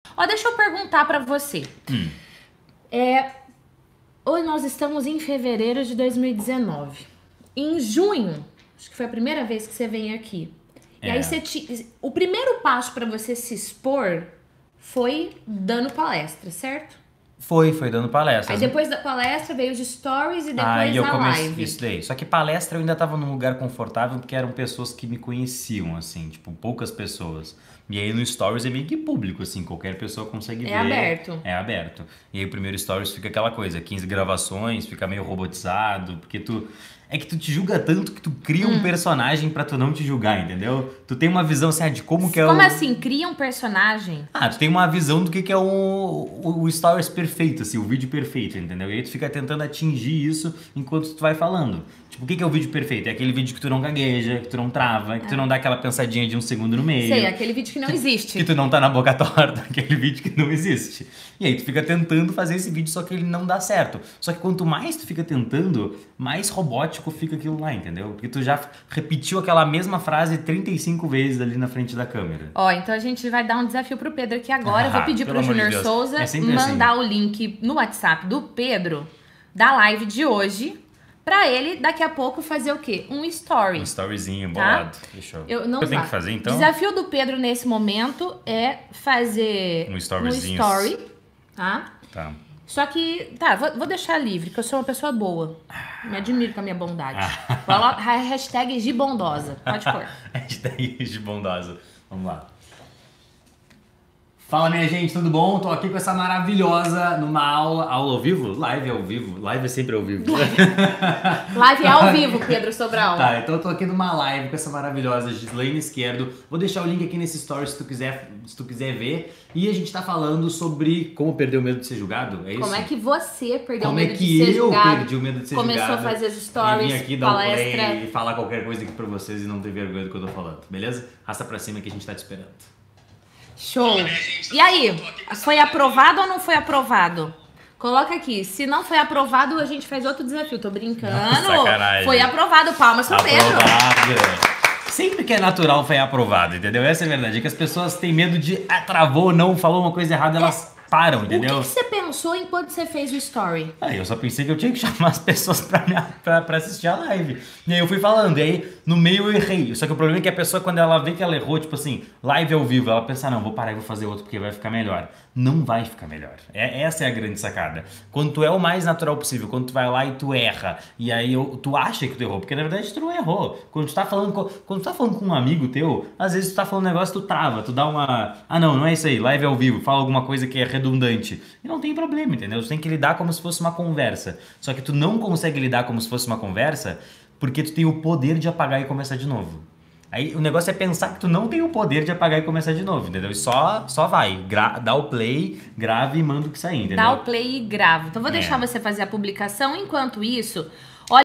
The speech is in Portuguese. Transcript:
Ó, deixa eu perguntar pra você. Hoje nós estamos em fevereiro de 2019. Em junho, acho que foi a primeira vez que você vem aqui. E aí o primeiro passo pra você se expor foi dando palestra, certo? Foi dando palestras. Aí depois da palestra veio os stories e depois Aí eu a comecei live. isso daí. Só que palestra eu ainda tava num lugar confortável porque eram pessoas que me conheciam, assim, tipo, poucas pessoas. E aí no Stories é meio que público, assim, qualquer pessoa consegue ver. É aberto. É aberto. E aí o primeiro Stories fica aquela coisa, 15 gravações, fica meio robotizado, porque tu... É que tu te julga tanto que tu cria um personagem pra tu não te julgar, entendeu? Tu tem uma visão, assim, de como que é Como o... assim? Cria um personagem? Ah, tu tem uma visão do que é o Stories perfeito, assim, o vídeo perfeito, entendeu? E aí tu fica tentando atingir isso enquanto tu vai falando. Tipo, o que é o vídeo perfeito? É aquele vídeo que tu não gagueja, que tu não trava, que tu não dá aquela pensadinha de um segundo no meio. Sei, aquele vídeo que não existe. Que tu não tá na boca torta, aquele vídeo que não existe. E aí tu fica tentando fazer esse vídeo, só que ele não dá certo. Só que quanto mais tu fica tentando, mais robótico fica aquilo lá, entendeu? Porque tu já repetiu aquela mesma frase 35 vezes ali na frente da câmera. Ó, então a gente vai dar um desafio pro Pedro aqui agora. Eu vou pedir pelo pro amor de Júnior Deus. Souza É sempre mandar assim. o link no WhatsApp do Pedro da live de hoje pra ele daqui a pouco fazer o quê? Um story. Um storyzinho Tá? bolado. Fechou. Eu não tenho que fazer então? Desafio do Pedro nesse momento é fazer Um um storyzinho. story, tá? Tá. Só que, tá, vou deixar livre, que eu sou uma pessoa boa. Me admiro com a minha bondade. Coloca a hashtag Gibondosa. Pode pôr. Hashtag de bondosa. Vamos lá. Fala, minha gente, tudo bom? Tô aqui com essa maravilhosa numa aula ao vivo? Live ao vivo. Live é sempre ao vivo. Live ao vivo, Pedro Sobral. Tá, então eu tô aqui numa live com essa maravilhosa Gislaine Esquerdo. Vou deixar o link aqui nesse story se tu quiser ver. E a gente tá falando sobre como perder o medo de ser julgado, é isso? Como é que você perdeu o Como é medo que de ser eu julgado? perdi o medo de ser Começou julgado? a fazer os E stories, vim aqui dar um palestra. play e falar qualquer coisa aqui pra vocês e não ter vergonha do que eu tô falando, beleza? Arrasta pra cima que a gente tá te esperando. Show. E aí, foi aprovado ou não foi aprovado? Coloca aqui. Se não foi aprovado, a gente faz outro desafio. Tô brincando. Sacanagem. Foi aprovado. Palmas pro Pedro. Aprovado. Sempre que é natural foi aprovado, entendeu? Essa é a verdade. É que as pessoas têm medo de travou, não, falou uma coisa errada, elas param, entendeu? O que você pensou enquanto você fez o story? Aí eu só pensei que eu tinha que chamar as pessoas pra assistir a live. E aí eu fui falando, e aí no meio eu errei. Só que o problema é que a pessoa, quando ela vê que ela errou, tipo assim, live ao vivo, ela pensa, não, vou parar e vou fazer outro porque vai ficar melhor. Não vai ficar melhor. Essa é a grande sacada. Quando tu é o mais natural possível, quando tu vai lá e tu erra, e aí tu acha que tu errou, porque na verdade tu não errou. Quando tu tá falando com um amigo teu, às vezes tu tá falando um negócio, tu trava, tu dá uma... Ah não é isso aí, live ao vivo, fala alguma coisa que é redundante. E não tem problema, entendeu? Tu tem que lidar como se fosse uma conversa. Só que tu não consegue lidar como se fosse uma conversa porque tu tem o poder de apagar e começar de novo. Aí o negócio é pensar que tu não tem o poder de apagar e começar de novo, entendeu? E só vai, dá o play, grave e manda o que sair, entendeu? Dá o play e grava. Então vou deixar você fazer a publicação. Enquanto isso,